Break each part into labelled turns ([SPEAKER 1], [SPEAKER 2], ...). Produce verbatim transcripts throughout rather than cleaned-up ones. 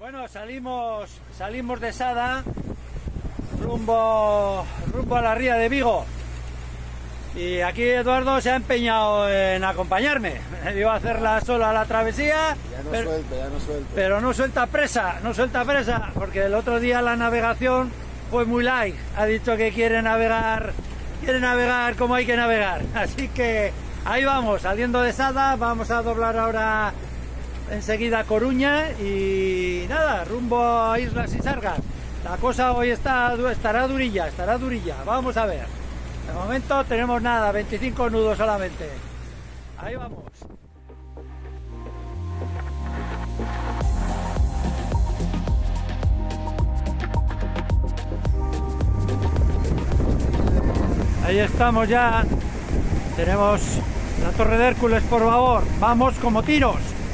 [SPEAKER 1] Bueno, salimos, salimos de Sada rumbo, rumbo a la ría de Vigo. Y aquí Eduardo se ha empeñado en acompañarme. Iba a hacerla sola la travesía,
[SPEAKER 2] ya no
[SPEAKER 1] pero,
[SPEAKER 2] suelta, ya no suelta.
[SPEAKER 1] pero no suelta presa, no suelta presa, porque el otro día la navegación fue muy light. Ha dicho que quiere navegar, quiere navegar como hay que navegar. Así que ahí vamos, saliendo de Sada, vamos a doblar ahora enseguida Coruña y nada, rumbo a Islas y Sargas. La cosa hoy está, estará durilla, estará durilla, vamos a ver. De momento tenemos nada, veinticinco nudos solamente. Ahí vamos. Ahí estamos ya. Tenemos la Torre de Hércules por favor. Vamos como tiros.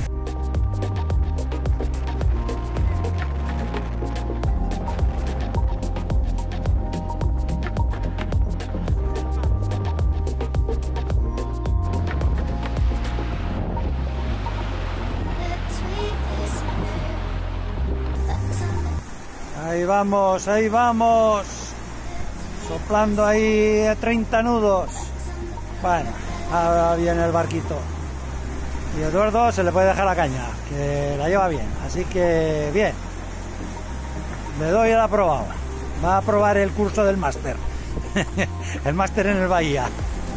[SPEAKER 1] Ahí vamos, ahí vamos, soplando ahí a treinta nudos. Bueno, ahora viene el barquito. Y Eduardo se le puede dejar la caña, que la lleva bien. Así que bien, le doy el aprobado. Va a probar el curso del máster. El máster en el Bahía.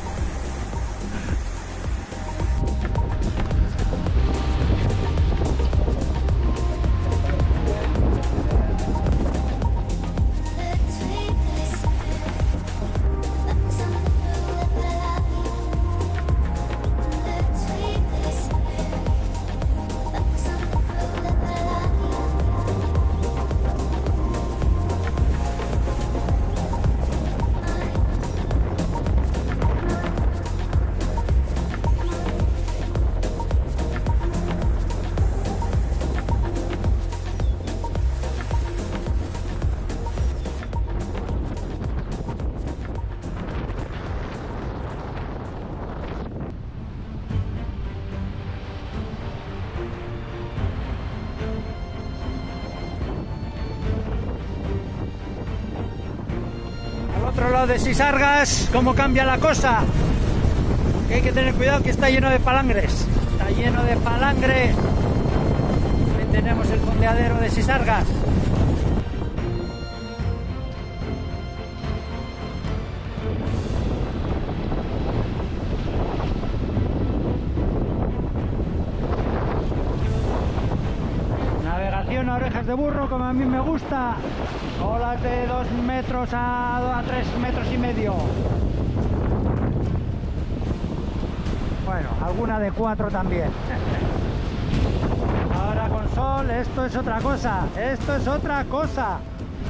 [SPEAKER 1] Otro lado de Sisargas, cómo cambia la cosa. Que hay que tener cuidado que está lleno de palangres. Está lleno de palangre. Ahí tenemos el fondeadero de Sisargas. Navegación a orejas de burro como a mí me gusta. Olas de dos metros a, a tres metros y medio. Bueno, alguna de cuatro también. Ahora con sol, esto es otra cosa. Esto es otra cosa.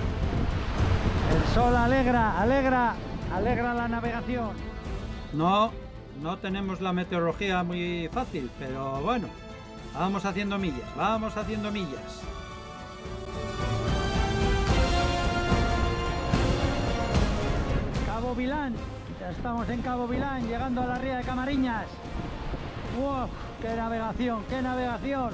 [SPEAKER 1] El sol alegra, alegra, alegra la navegación. No, no tenemos la meteorología muy fácil, pero bueno, vamos haciendo millas, vamos haciendo millas. Cabo Vilán, ya estamos en Cabo Vilán, llegando a la ría de Camariñas. ¡Wow! ¡Qué navegación! ¡Qué navegación!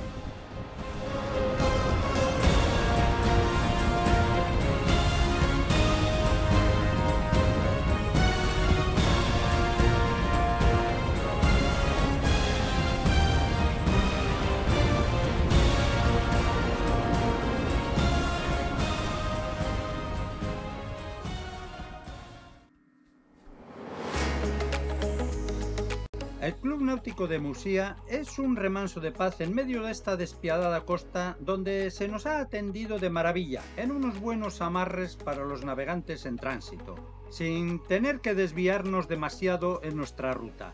[SPEAKER 3] El Club Náutico de Musía es un remanso de paz en medio de esta despiadada costa donde se nos ha atendido de maravilla en unos buenos amarres para los navegantes en tránsito, sin tener que desviarnos demasiado en nuestra ruta.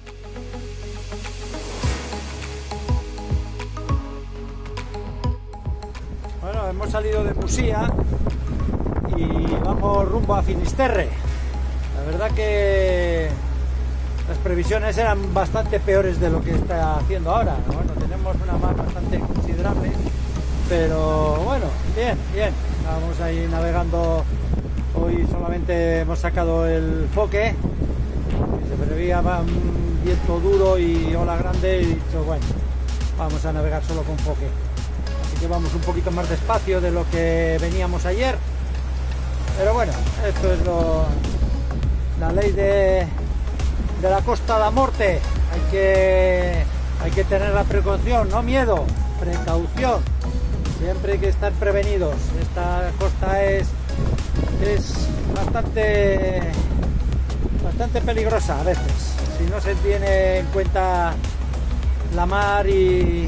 [SPEAKER 1] Bueno, hemos salido de Musía y vamos rumbo a Finisterre. La verdad que las previsiones eran bastante peores de lo que está haciendo ahora. Bueno, tenemos una mar bastante considerable, pero bueno, bien, bien. Vamos ahí navegando. Hoy solamente hemos sacado el foque, que se prevía un viento duro y ola grande, y he dicho, bueno, vamos a navegar solo con foque. Así que vamos un poquito más despacio de lo que veníamos ayer, pero bueno, esto es lo, la ley de, de la Costa da Morte. Hay que, hay que tener la precaución, no miedo, precaución. Siempre hay que estar prevenidos. Esta costa es, es bastante, bastante peligrosa a veces, si no se tiene en cuenta la mar y,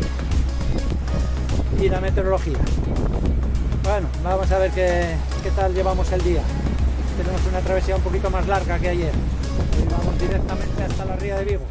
[SPEAKER 1] y la meteorología. Bueno, vamos a ver qué, qué tal llevamos el día. Tenemos una travesía un poquito más larga que ayer. Y vamos directamente hasta la ría de Vigo.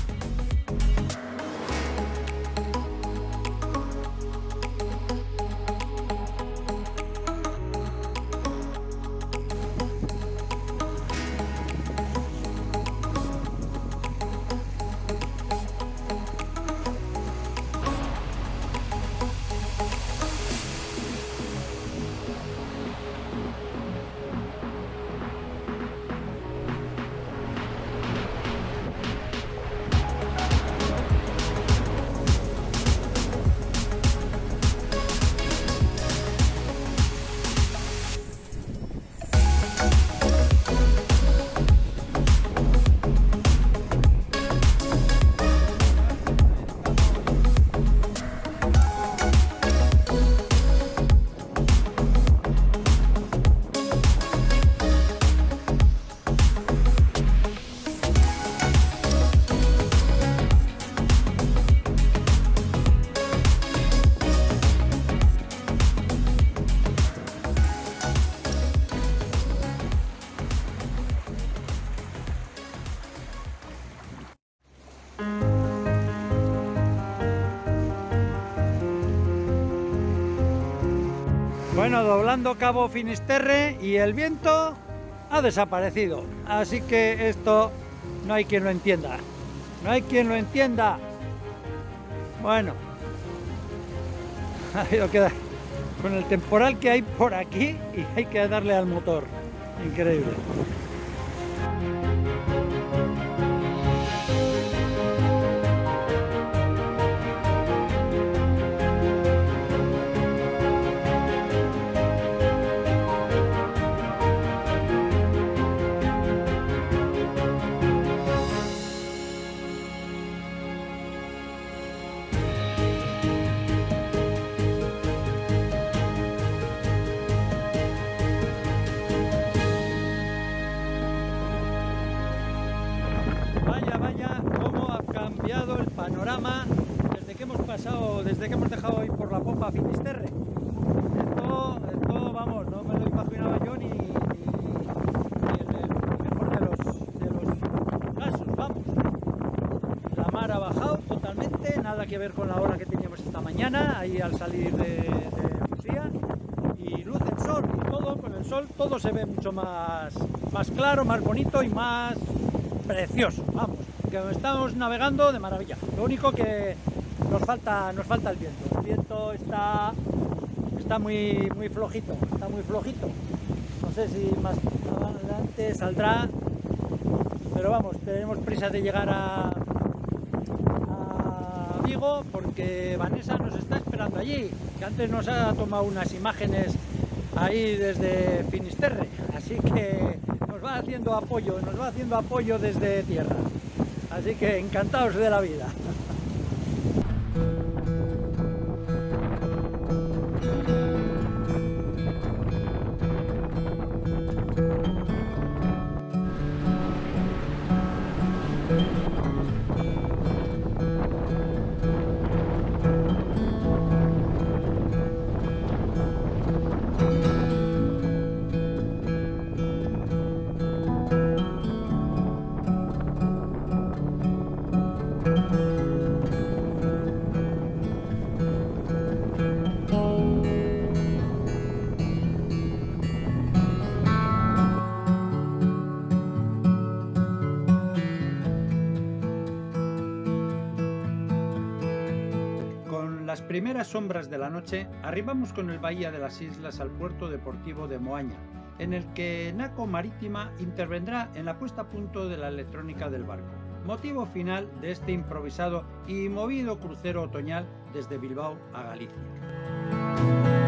[SPEAKER 1] Bueno, doblando Cabo Finisterre y el viento ha desaparecido, así que esto no hay quien lo entienda, no hay quien lo entienda. Bueno, ha habido que dar con el temporal que hay por aquí y hay que darle al motor, increíble. Vaya, vaya, cómo ha cambiado el panorama desde que hemos pasado, desde que hemos dejado ir por la popa Finisterre. Esto, esto, vamos, no me lo imaginaba yo ni, ni, ni en el mejor de los, de los casos, vamos. La mar ha bajado totalmente, nada que ver con la hora que teníamos esta mañana, ahí al salir de, de Musía, y luz el sol, y todo, con el sol todo se ve mucho más, más claro, más bonito y más precioso, vamos, que estamos navegando de maravilla. Lo único que nos falta, nos falta el viento. El viento está, está muy, muy flojito, está muy flojito. No sé si más adelante saldrá, pero vamos, tenemos prisa de llegar a, a Vigo porque Vanessa nos está esperando allí, que antes nos ha tomado unas imágenes ahí desde Finisterre, así que nos va haciendo apoyo, nos va haciendo apoyo desde tierra, así que encantados de la vida.
[SPEAKER 3] las primeras sombras de la noche, arribamos con el Bahía de las Islas al puerto deportivo de Moaña, en el que Naco Marítima intervendrá en la puesta a punto de la electrónica del barco, motivo final de este improvisado y movido crucero otoñal desde Bilbao a Galicia. Adiós.